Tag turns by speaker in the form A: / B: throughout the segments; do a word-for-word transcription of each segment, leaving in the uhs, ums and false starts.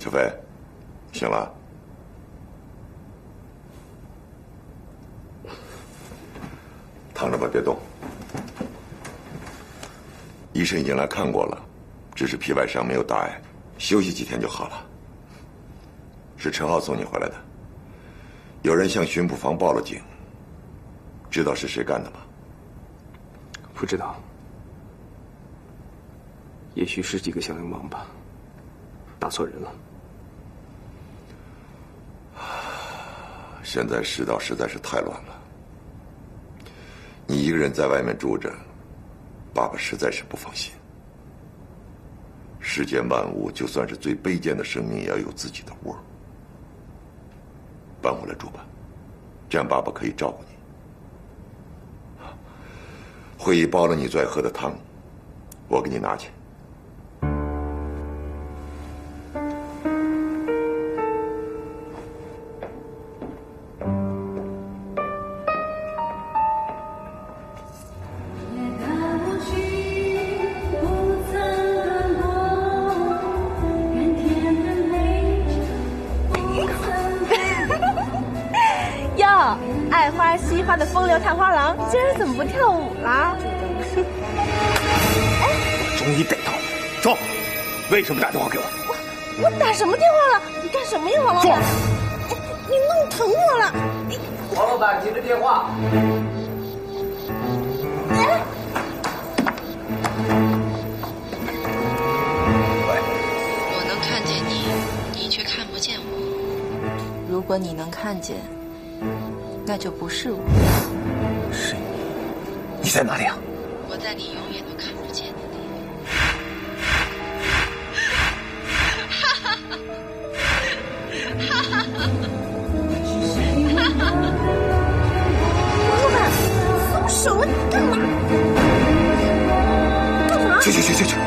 A: 小飞，醒了？躺着吧，别动。医生已经来看过了，只是皮外伤没有大碍，休息几天就好了。是陈浩送你回来的。有人向巡捕房报了警，知道是谁干的吗？
B: 不知道。也许是几个小流氓吧，打错人了。
A: 现在世道实在是太乱了，你一个人在外面住着，爸爸实在是不放心。世间万物，就算是最卑贱的生命，也要有自己的窝。搬回来住吧，这样爸爸可以照顾你。会议煲了你最爱喝的汤，我给你拿去。
C: 爱花惜花的风流探花郎，今儿怎么不跳舞啦？
D: 我终于逮到了，说，为什么打电话给我？
C: 我我打什么电话了？你干什么呀，王老板？你弄疼我了！
E: 王老板接着电话。
C: 哎，
F: 我能看见你，你却看不见我。如果你能看见。那就不是我，
D: 是你。你在哪里啊？
F: 我在你永远都看不见的地
C: 方。王老板，松手啊！你干嘛？干嘛？
D: 去去去去去！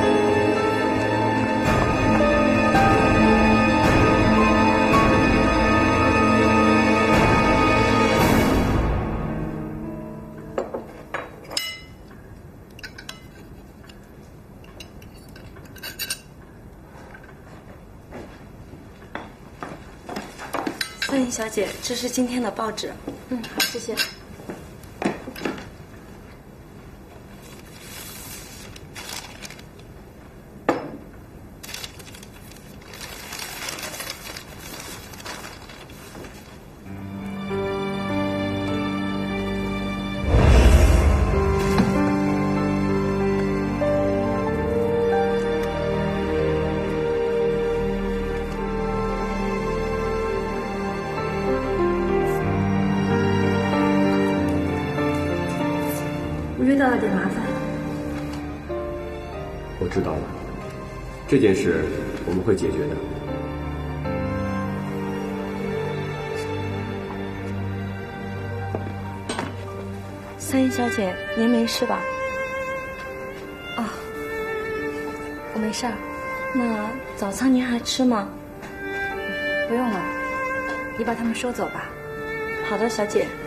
G: 欢迎小姐，这是今天的报纸。
C: 嗯，好，谢谢。
G: 遇到了点麻烦，
B: 我知道了，这件事我们会解决的。
G: 三姨小姐，您没事吧？啊，我没事儿。那早餐您还吃吗？
H: 不用了，你把他们收走吧。
G: 好的，小姐。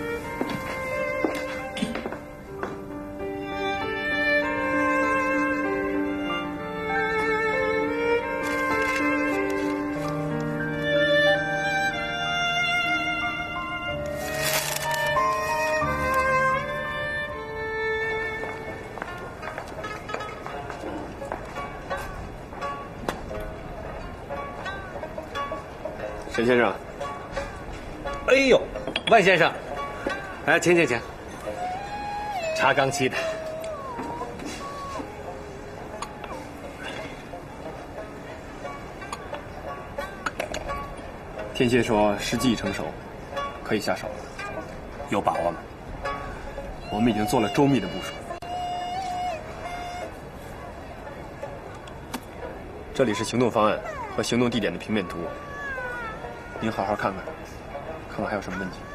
B: 沈先生，
E: 哎呦，万先生，来，请请请，茶刚沏的。
B: 天蝎说时机已成熟，可以下手了，
E: 有把握吗？
B: 我们已经做了周密的部署。这里是行动方案和行动地点的平面图。您好好看看，看看还有什么问题。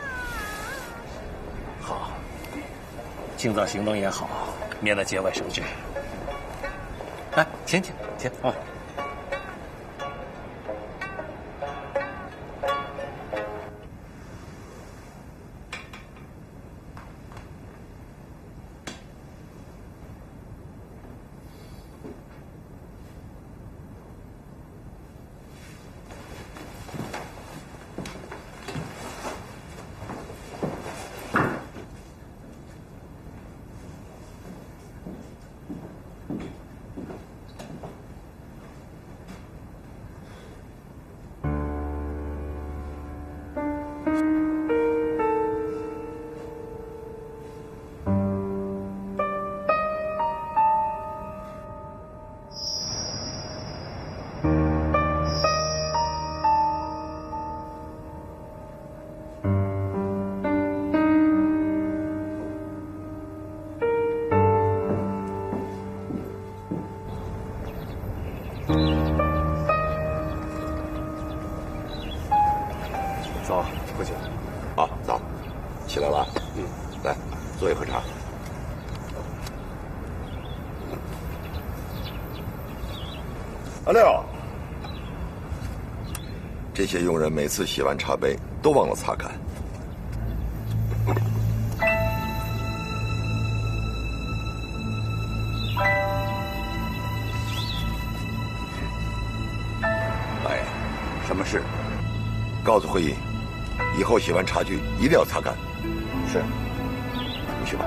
E: 好，尽早行动也好，免得节外生枝。来，请请请啊！
A: 起来了。嗯，来，坐一喝茶。阿六，这些佣人每次洗完茶杯都忘了擦干。哎，什么事？告诉慧英，以后洗完茶具一定要擦干。是，你去吧。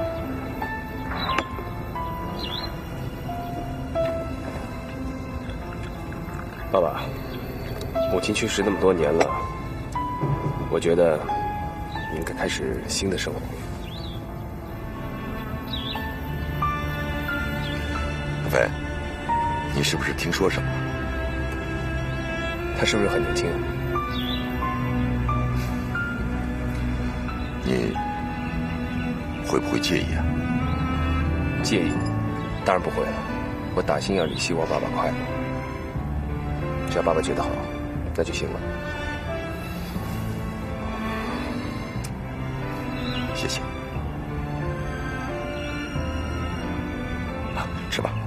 B: 爸爸，母亲去世那么多年了，我觉得你应该开始新的生活。
A: 阿飞，你是不是听说什么？
B: 他是不是很年轻？
A: 你会不会介意啊？
B: 介意？当然不会了。我打心眼里希望爸爸快乐。只要爸爸觉得好，那就行了。
A: 谢谢。啊，吃吧。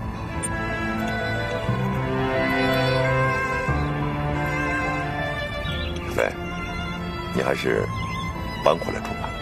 A: 飞，你还是搬回来住吧。